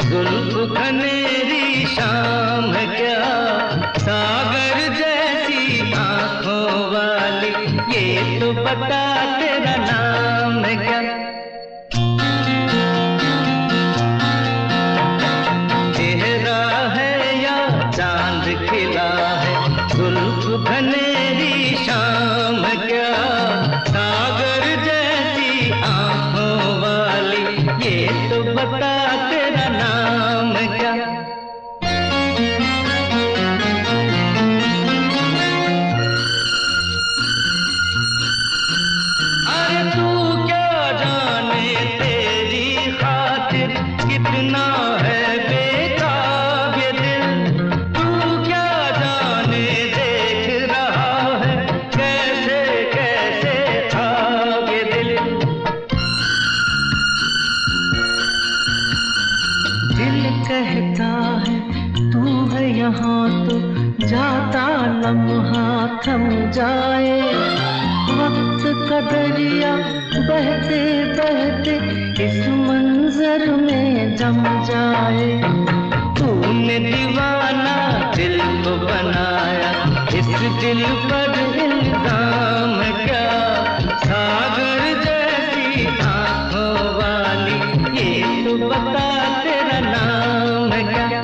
जुल्फ खनेरी शाम है क्या, सागर जैसी आंखों वाली, ये तो बता तेरा नाम है क्या। चेहरा है या चांद खिला है, जुल्फ खनेरी शाम है क्या, सागर जैसी आंखों वाली, ये तो बता तेरा नाम है क्या। अरे तू क्या जाने तेरी खातिर कितना है बेताब ये दिल, तू क्या जाने देख रहा है कैसे कैसे था ये दिल। दिल कहता है तू है यहाँ तो जाता लम्हा थम जाए, वक्त का दरिया बहते बहते इस मंजर में जम जाए। तूने दीवाना दिल को बनाया, इस दिल पर इल्जाम है क्या, सागर जैसी आंखों वाली, ये तो बता तेरा नाम है क्या।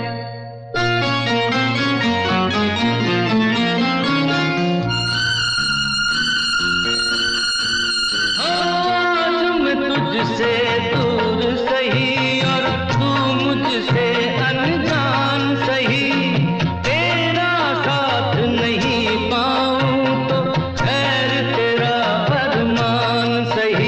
तुझसे दूर सही और तू मुझसे अनजान सही, तेरा साथ नहीं पाऊं तो खैर तेरा अरमान सही।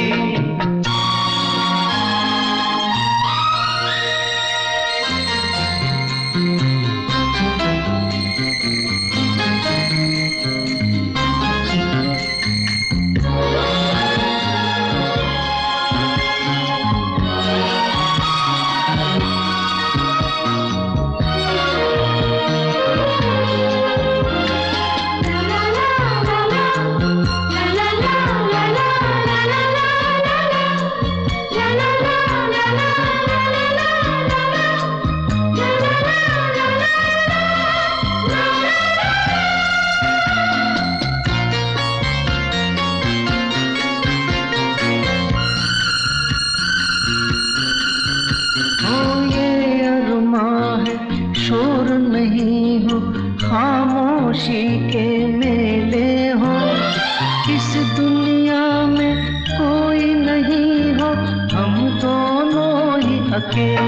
शोर नहीं हो, खामोशी के मेले हो, इस दुनिया में कोई नहीं हो, हम दोनों ही अकेले।